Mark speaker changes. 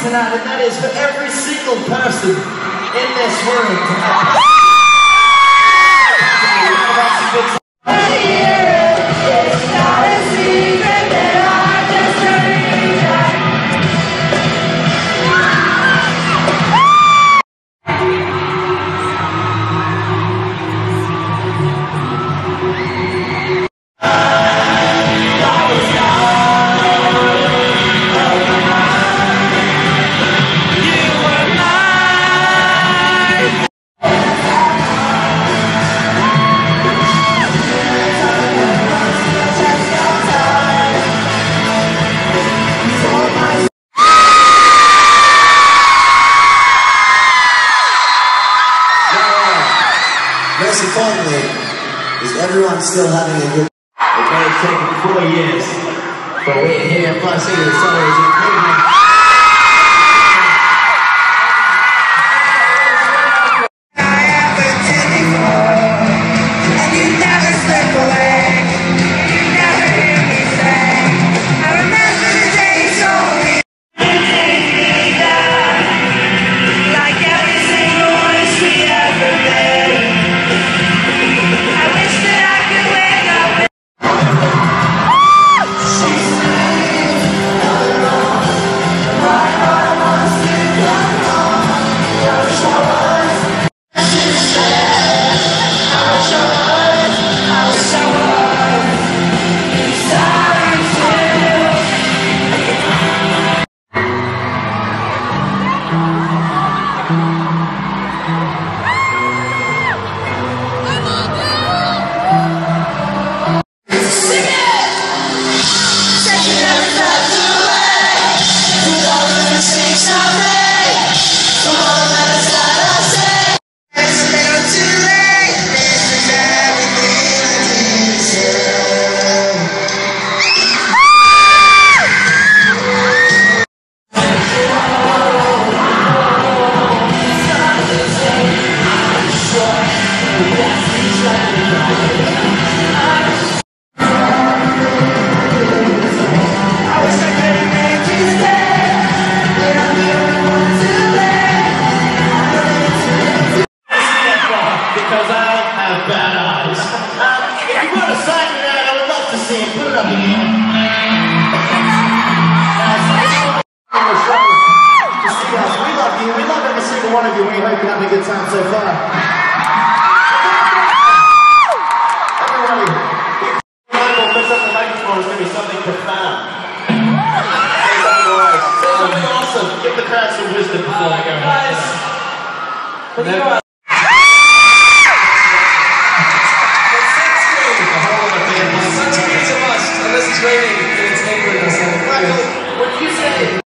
Speaker 1: tonight, and that is for every single person in this room to have
Speaker 2: most importantly, is everyone still having a good...
Speaker 1: It may have taken 4 years, but we're here busting the souls and moving. One of you, we hope you're having a good time so far. Everybody, Michael picks up the microphone, it's going to be something profound. Say something awesome. Give the crowd some wisdom before I go. Guys, the whole of the band. Sun's a must, unless it's raining and it's England or something. Michael, what did you say?